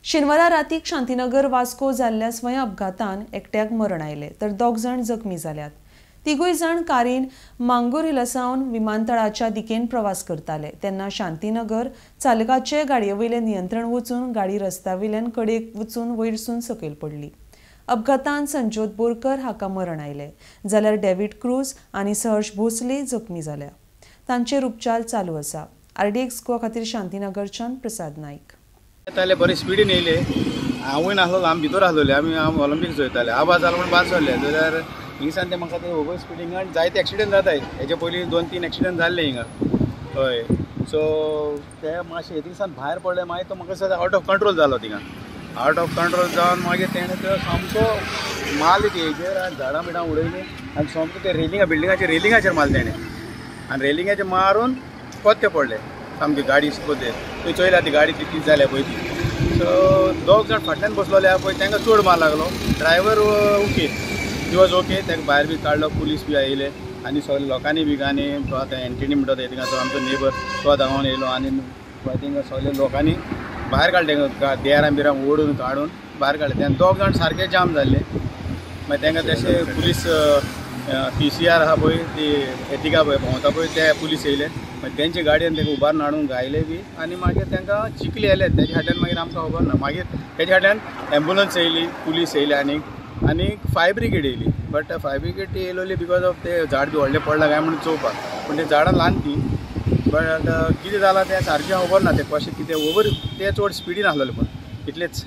शेनवारा रातीक शांतीनगर वास्को जाल्ल्या स्वयं अपघातान एकट्याक मरण आयले तर 2 जण जखमी जाल्यात। तिगूय जण कारीन मांगूर हिलसावन विमानतळाच्या दिकेन प्रवास करताले तेन्ना शांतीनगर चालकाचे गाडयेवयले नियंत्रण वचून गाडी रस्त्यावयल्यान कडेक वचून वयरसून सकयल पडली। अपघातान संजोत बोरकर हाका मरण आयले जाल्यार डेव्हिड क्रूज आनी सहर्ष भोसले जखमी जाल्या। तांचेर उपचार चालू आसा। RDX गोवा खातीर शांतीनगरच्यान प्रसाद नाईक। येताले बरे स्पीडीन येयले। हांवूय नासलो, आमी भितर आसलोले, आमी ऑलिंपिक्स चोयताले। आवाज जालो म्हण भायर सरले जाल्यार हिंगसान ते म्हाका ते ओवर स्पीडींग आनी जायते एक्सिडेंट जाताय। हेजे पयलीं 2-3 एक्सिडेंट जाल्ले हिंगा। हय, सो ते मातशे हिंगसान भायर पडले मागीर तो म्हाका दिसता आउट ऑफ कंट्रोल जालो थिंगा। आउट ऑफ कंट्रोल जावन मागीर तेणें तो सामको माल हेजेर झाडां बिडां उडयलीं आनी सामको ते बिल्डिंगाच्या रेलिंगाचेर मारले तेणें आनी रेलिंगाचेर मारून पत्ते पडले सामकी गाडी सुद्दां थंय चोयल्या ती गाडी ती जाल्या पळय ती। सो 2 जण फाटल्यान बसलोले आहा पळय तांकां चड मार लागलो। Driver okay, he was okay, ताका भायर बी काडलो, पुलीस बी आयले आनी सगळे लोकांनी बी आनी तो आतां एंटनी म्हणटा थिंगा तो आमचो नेबर तो धांवून येयलो आनी थिंगा सगळे लोकांनी भायर काडले देरां बिरां ओडून काडून भायर काडले। तेन्ना 2 जण सारके जाम जाल्ले। मागीर तांकां तशें पुलीस PCR आहा पळय ती एथिका पळय भोंवता पळय ते पुलीस येयले मागीर तेंचे गाडयेन ताका उबारून हाडून घायले बी आनी मागीर तांकां चिखली येले। तेजे फाटल्यान मागीर आमकां खबर ना, मागीर तेजे फाटल्यान एम्बुलन्स येयली, पुलीस येयले आनी फायर ब्रिगेड येयली। बट फायर ब्रिगेड ती येयलोली बिकॉज ऑफ ते झाड बी व्हडलें पडलां काय म्हणून चोवपाक, पूण ते झाडां ल्हान ती। बट कितें जालां तें सारकें खबर ना, ते कशें कितें ओवर ते चड स्पिडीन आसलेले पूण इतलेंच।